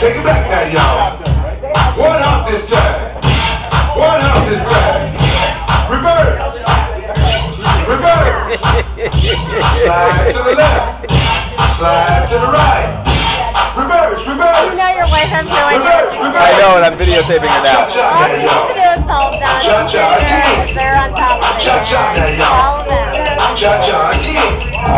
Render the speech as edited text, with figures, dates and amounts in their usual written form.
Take it back now, y'all. One hop this time. One hop this time. Reverse. Reverse. Slide to the left. Slide to the right. Reverse. Reverse. You know your wife has no idea. I know, and I'm videotaping her now. All you have to do is hold down your finger. They're on top of it. Cha-cha now, y'all. Follow them. Cha-cha again.